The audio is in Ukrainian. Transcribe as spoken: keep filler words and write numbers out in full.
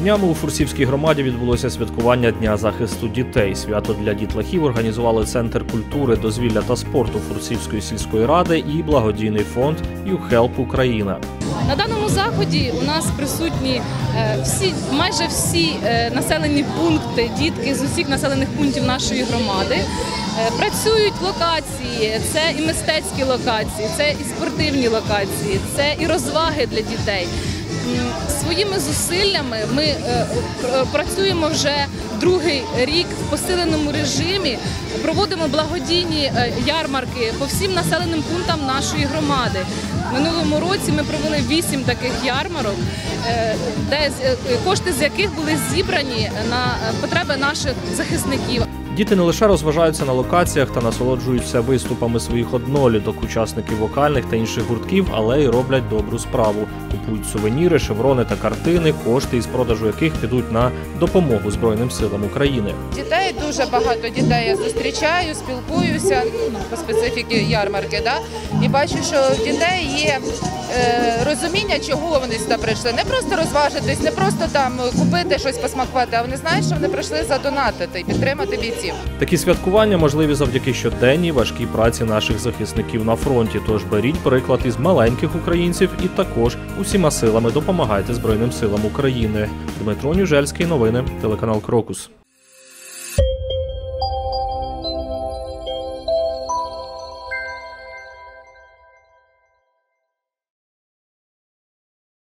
Днями у Фурсівській громаді відбулося святкування Дня захисту дітей. Свято для дітлахів організували Центр культури, дозвілля та спорту Фурсівської сільської ради і благодійний фонд «ю хелп Україна». На даному заході у нас присутні всі, майже всі населені пункти, дітки з усіх населених пунктів нашої громади. Працюють локації, це і мистецькі локації, це і спортивні локації, це і розваги для дітей. Своїми зусиллями ми працюємо вже другий рік в посиленому режимі, проводимо благодійні ярмарки по всім населеним пунктам нашої громади. В минулому році ми провели вісім таких ярмарок, де кошти з яких були зібрані на потреби наших захисників. Діти не лише розважаються на локаціях та насолоджуються виступами своїх одноліток, учасників вокальних та інших гуртків, але й роблять добру справу. Купують сувеніри, шеврони та картини, кошти із продажу яких підуть на допомогу Збройним силам України. Дітей дуже багато дітей я зустрічаю, спілкуюся по специфіки ярмарки, да? І бачу, що в дітей є е, розуміння, чого вони сюди прийшли. Не просто розважитись, не просто там купити щось посмакувати, а вони знають, що вони прийшли задонатити і підтримати бійців. Такі святкування можливі завдяки щоденній важкій праці наших захисників на фронті. Тож беріть приклад із маленьких українців і також усіма силами допомагайте Збройним силам України. Дмитро Нюжельський, новини, телеканал Крокус.